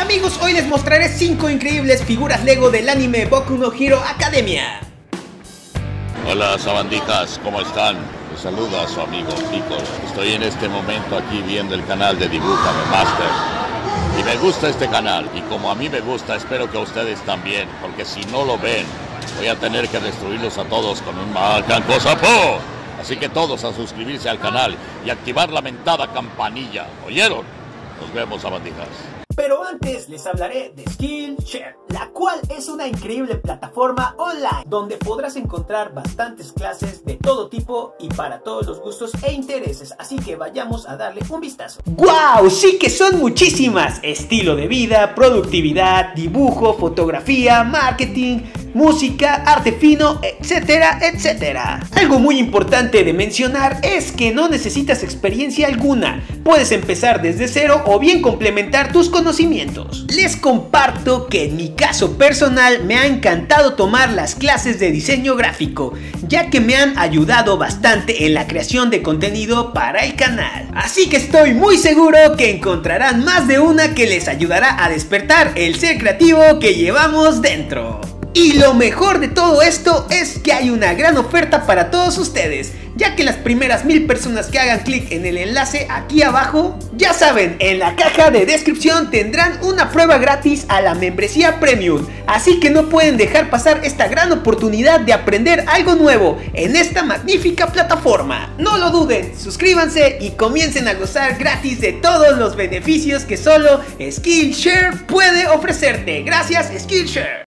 Amigos, hoy les mostraré 5 increíbles figuras Lego del anime Boku no Hero Academia. Hola sabandijas, ¿cómo están? Les saluda a su amigo Piccolo. Estoy en este momento aquí viendo el canal de Dibújame Master. Y me gusta este canal, y como a mí me gusta, espero que a ustedes también, porque si no lo ven, voy a tener que destruirlos a todos con un Malcancosapo. Así que todos a suscribirse al canal y activar la mentada campanilla. ¿Oyeron? Nos vemos, sabandijas. Pero antes les hablaré de Skillshare, la cual es una increíble plataforma online donde podrás encontrar bastantes clases de todo tipo y para todos los gustos e intereses, así que vayamos a darle un vistazo. ¡Wow! Sí que son muchísimas: estilo de vida, productividad, dibujo, fotografía, marketing, música, arte fino, etcétera, etcétera. Algo muy importante de mencionar es que no necesitas experiencia alguna, puedes empezar desde cero o bien complementar tus conocimientos. Les comparto que en mi caso personal me ha encantado tomar las clases de diseño gráfico, ya que me han ayudado bastante en la creación de contenido para el canal. Así que estoy muy seguro que encontrarán más de una que les ayudará a despertar el ser creativo que llevamos dentro. Y lo mejor de todo esto es que hay una gran oferta para todos ustedes, ya que las primeras 1000 personas que hagan clic en el enlace aquí abajo, ya saben, en la caja de descripción tendrán una prueba gratis a la membresía premium, así que no pueden dejar pasar esta gran oportunidad de aprender algo nuevo en esta magnífica plataforma. No lo duden, suscríbanse y comiencen a gozar gratis de todos los beneficios que solo Skillshare puede ofrecerte. Gracias, Skillshare.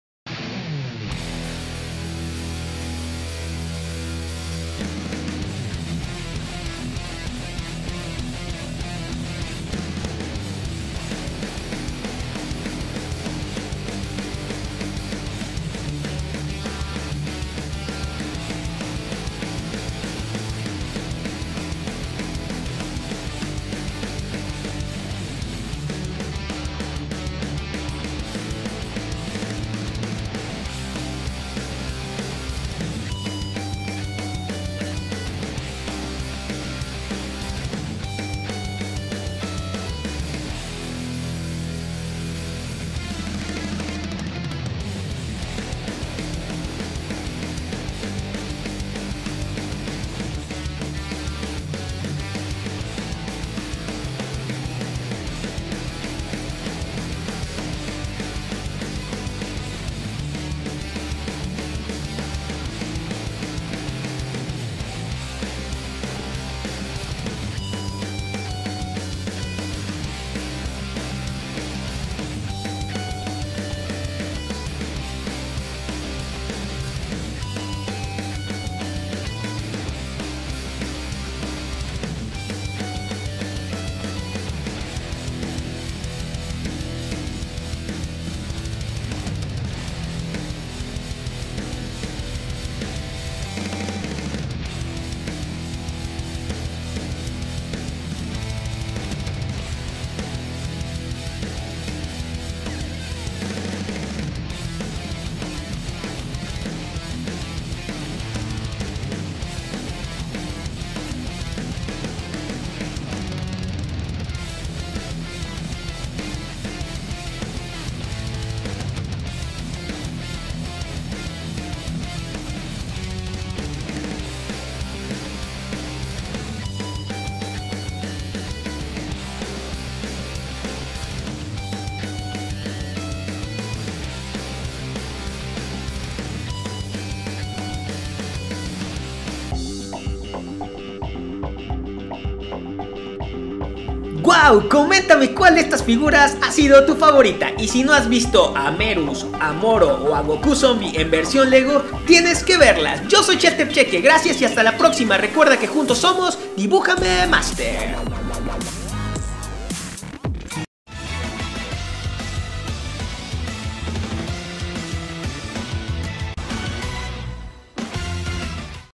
¡Wow! Coméntame cuál de estas figuras ha sido tu favorita. Y si no has visto a Merus, a Moro o a Goku Zombie en versión Lego, tienes que verlas. Yo soy Chef Cheque, gracias y hasta la próxima. Recuerda que juntos somos Dibújame Master.